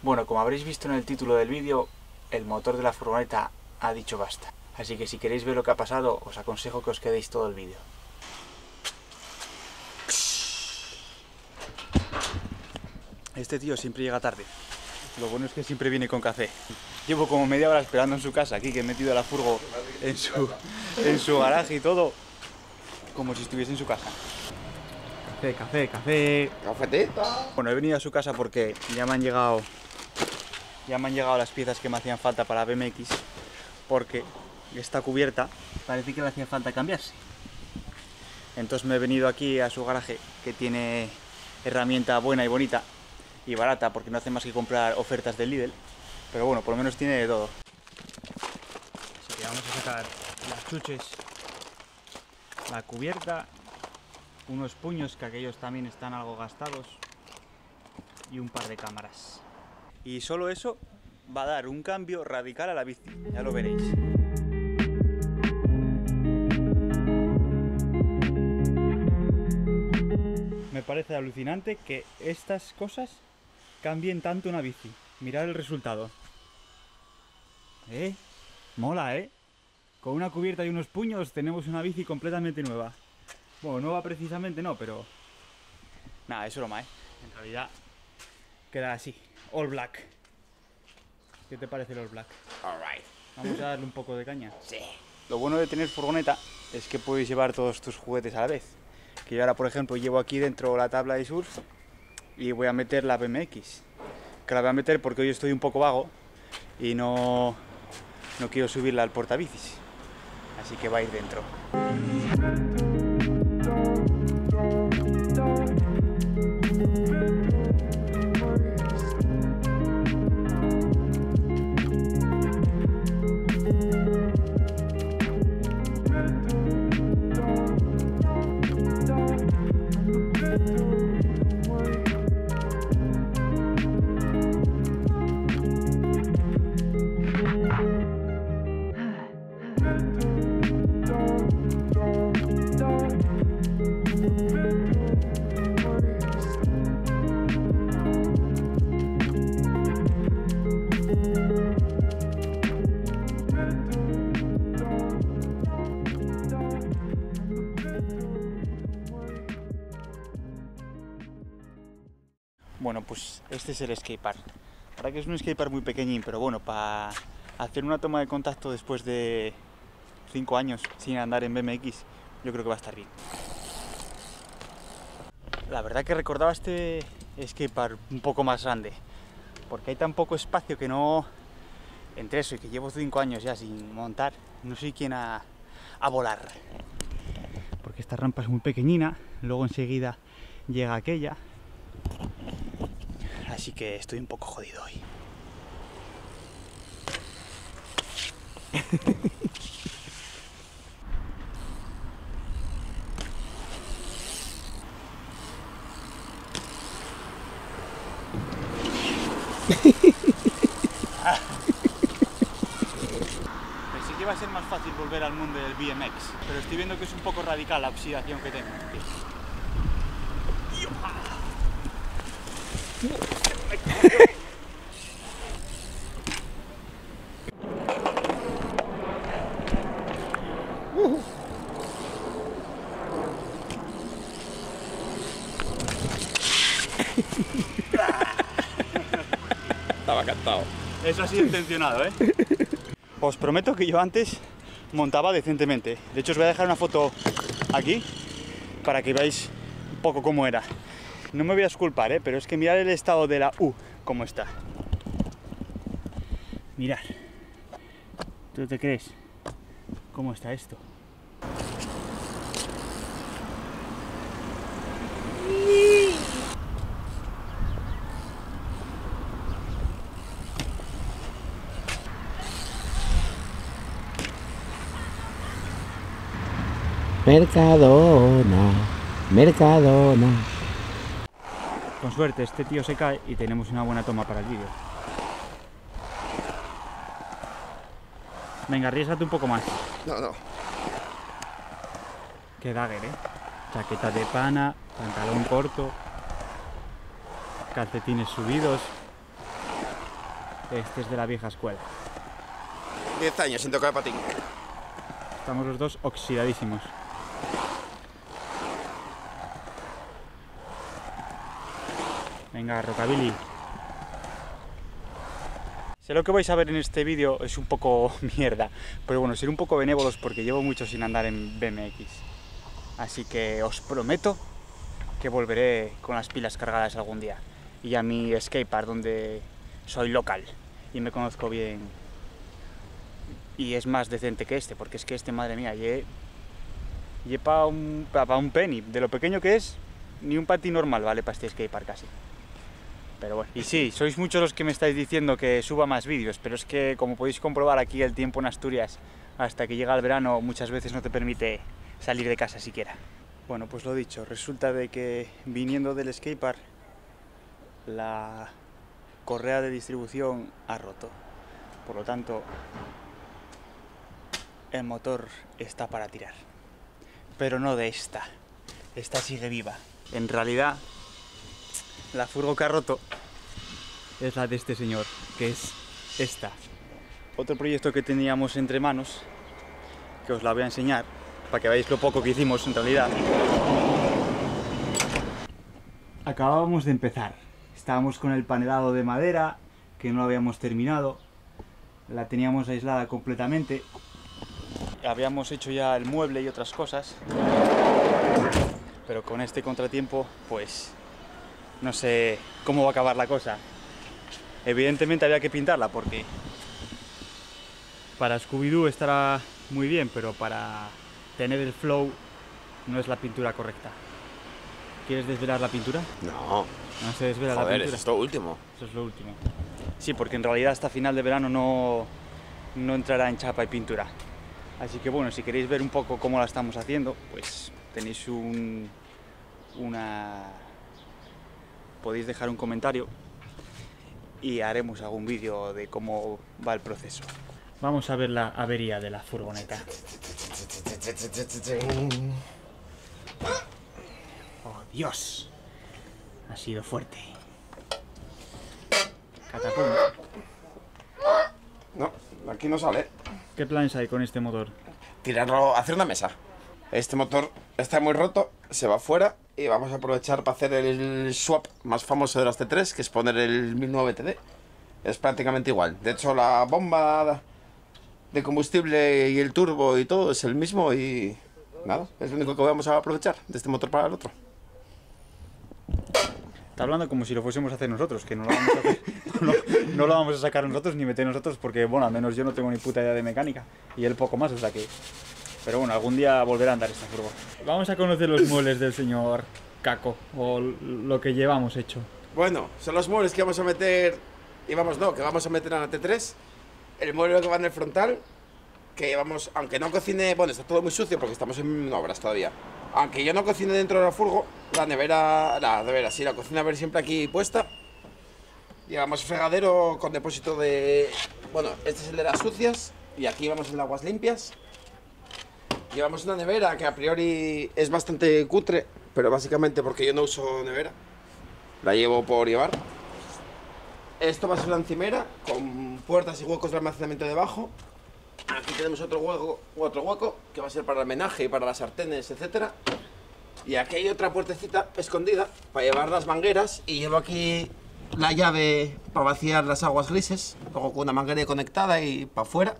Bueno, como habréis visto en el título del vídeo, el motor de la furgoneta ha dicho basta. Así que si queréis ver lo que ha pasado, os aconsejo que os quedéis todo el vídeo. Este tío siempre llega tarde. Lo bueno es que siempre viene con café. Llevo como media hora esperando en su casa, aquí que he metido la furgo en su garaje y todo, como si estuviese en su casa. Café. Cafetito. Bueno, he venido a su casa porque ya me han llegado las piezas que me hacían falta para la BMX, porque esta cubierta parece que le hacía falta cambiarse. Entonces me he venido aquí a su garaje, que tiene herramienta buena y bonita y barata, porque no hace más que comprar ofertas del Lidl, pero bueno, por lo menos tiene de todo. Así que vamos a sacar las chuches, la cubierta, unos puños que aquellos también están algo gastados y un par de cámaras. Y solo eso va a dar un cambio radical a la bici, ya lo veréis. Me parece alucinante que estas cosas cambien tanto una bici. Mirad el resultado. Mola, ¿eh? Con una cubierta y unos puños tenemos una bici completamente nueva. Bueno, nueva precisamente no, pero... nada, es broma, ¿eh? En realidad queda así, all black. ¿Qué te parece el all black? Alright. Vamos a darle un poco de caña. Sí. Lo bueno de tener furgoneta es que puedes llevar todos tus juguetes a la vez. Que yo ahora, por ejemplo, llevo aquí dentro la tabla de surf y voy a meter la BMX. Que la voy a meter porque hoy estoy un poco vago y no quiero subirla al portabicis. Así que va a ir dentro. Bueno, pues este es el skatepark. La verdad que es un skatepark muy pequeñín, pero bueno, para hacer una toma de contacto después de 5 años sin andar en BMX, yo creo que va a estar bien. La verdad que recordaba este skatepark un poco más grande, porque hay tan poco espacio que no... Entre eso y que llevo 5 años ya sin montar, no soy quien a volar. Porque esta rampa es muy pequeñina, luego enseguida llega aquella. Así que estoy un poco jodido hoy. Pensé que iba a ser más fácil volver al mundo del BMX, pero estoy viendo que es un poco radical la oxidación que tengo. Estaba cantado. Eso ha sido intencionado, ¿eh? Os prometo que yo antes montaba decentemente. De hecho, os voy a dejar una foto aquí para que veáis un poco cómo era. No me voy a disculpar, ¿eh? Pero es que mirad el estado de la U, cómo está. Mirad. ¿Tú te crees cómo está esto? Mercadona, Mercadona. Con suerte este tío se cae y tenemos una buena toma para el vídeo. Venga, arriésgate un poco más. No. Qué dagger, ¿eh? Chaqueta de pana, pantalón corto, calcetines subidos. Este es de la vieja escuela. 10 años sin tocar patín. Estamos los dos oxidadísimos. Venga, rockabilly. Sé lo que vais a ver en este vídeo es un poco mierda, pero bueno, seré un poco benévolos porque llevo mucho sin andar en BMX. Así que os prometo que volveré con las pilas cargadas algún día. Y a mi skatepark donde soy local y me conozco bien. Y es más decente que este, porque es que este, madre mía, y para un penny, de lo pequeño que es, ni un patín normal vale para este skatepark casi. Pero bueno, y sí, sois muchos los que me estáis diciendo que suba más vídeos, pero es que como podéis comprobar aquí el tiempo en Asturias hasta que llega el verano muchas veces no te permite salir de casa siquiera. Bueno, pues lo dicho, resulta de que viniendo del skatepark la correa de distribución ha roto, por lo tanto el motor está para tirar, pero no de esta sigue viva. En realidad la furgo que ha roto es la de este señor, que es esta. Otro proyecto que teníamos entre manos, que os la voy a enseñar, para que veáis lo poco que hicimos en realidad. Acabábamos de empezar. Estábamos con el panelado de madera, que no lo habíamos terminado. La teníamos aislada completamente. Habíamos hecho ya el mueble y otras cosas. Pero con este contratiempo, pues no sé cómo va a acabar la cosa. Evidentemente había que pintarla porque para Scooby-Doo estará muy bien, pero para tener el flow no es la pintura correcta. ¿Quieres desvelar la pintura? No. No se desvela la Joder, pintura. eso es lo último. Eso es lo último. Sí, porque en realidad hasta final de verano no entrará en chapa y pintura. Así que bueno, si queréis ver un poco cómo la estamos haciendo, pues tenéis podéis dejar un comentario y haremos algún vídeo de cómo va el proceso. Vamos a ver la avería de la furgoneta. ¡Oh, Dios! Ha sido fuerte. Catapum. No, aquí no sale. ¿Qué planes hay con este motor? Tirarlo, hacer una mesa. Este motor está muy roto, se va fuera y vamos a aprovechar para hacer el swap más famoso de las T3, que es poner el 1009 TD. Es prácticamente igual. De hecho, la bomba de combustible y el turbo y todo es el mismo y nada, es lo único que vamos a aprovechar de este motor para el otro. Está hablando como si lo fuésemos a hacer nosotros, que no lo vamos a hacer, no lo vamos a sacar nosotros ni meter nosotros porque, bueno, al menos yo no tengo ni puta idea de mecánica y él poco más, o sea que... Pero bueno, algún día volverá a andar esta furgo. Vamos a conocer los muebles del señor Caco, o lo que llevamos hecho. Bueno, son los muebles que vamos a meter, que vamos a meter a la T3. El mueble que va en el frontal, que llevamos, aunque no cocine, bueno, está todo muy sucio porque estamos en obras todavía. Aunque yo no cocine dentro de la furgo, la nevera, sí, la cocina va a ver siempre aquí puesta. Llevamos fregadero con depósito de, bueno, este es el de las sucias y aquí vamos en aguas limpias. Llevamos una nevera que a priori es bastante cutre, pero básicamente porque yo no uso nevera, la llevo por llevar. Esto va a ser una encimera con puertas y huecos de almacenamiento debajo. Aquí tenemos otro hueco que va a ser para el menaje y para las sartenes, etcétera. Y aquí hay otra puertecita escondida para llevar las mangueras y llevo aquí la llave para vaciar las aguas grises, luego con una manguera conectada y para afuera.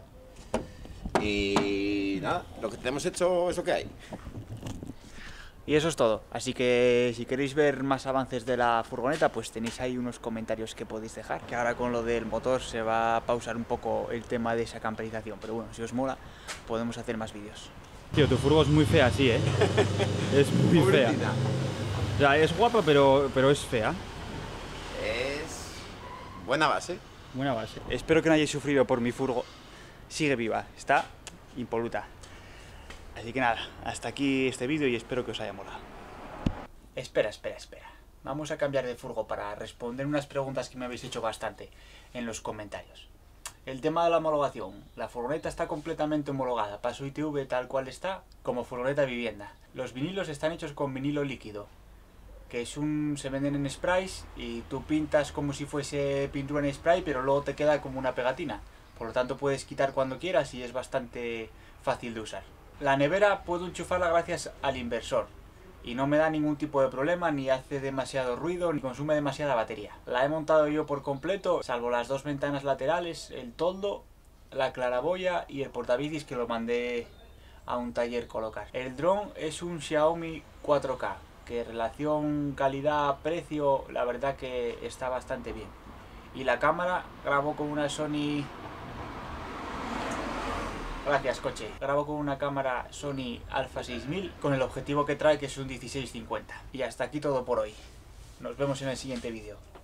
Y nada, lo que tenemos hecho es lo que hay. Y eso es todo, así que si queréis ver más avances de la furgoneta, pues tenéis ahí unos comentarios que podéis dejar. Que ahora con lo del motor se va a pausar un poco el tema de esa camperización, pero bueno, si os mola, podemos hacer más vídeos. Tío, tu furgo es muy fea, sí, ¿eh? Es muy fea. O sea, es guapa, pero es fea. Es buena base. Buena base. Espero que no hayáis sufrido por mi furgo. Sigue viva, está impoluta. Así que nada, hasta aquí este vídeo y espero que os haya molado. Espera. Vamos a cambiar de furgo para responder unas preguntas que me habéis hecho bastante en los comentarios. El tema de la homologación. La furgoneta está completamente homologada para su ITV tal cual está, como furgoneta vivienda. Los vinilos están hechos con vinilo líquido. que se venden en sprays y tú pintas como si fuese pintura en spray, pero luego te queda como una pegatina. Por lo tanto puedes quitar cuando quieras y es bastante fácil de usar. La nevera puedo enchufarla gracias al inversor y no me da ningún tipo de problema, ni hace demasiado ruido, ni consume demasiada batería. La he montado yo por completo, salvo las dos ventanas laterales, el toldo, la claraboya y el portabicis que lo mandé a un taller colocar. El dron es un Xiaomi 4K, que relación calidad-precio la verdad que está bastante bien. Y la cámara grabo con una Sony... Gracias, coche. Grabo con una cámara Sony Alpha 6000 con el objetivo que trae, que es un 16-50. Y hasta aquí todo por hoy. Nos vemos en el siguiente vídeo.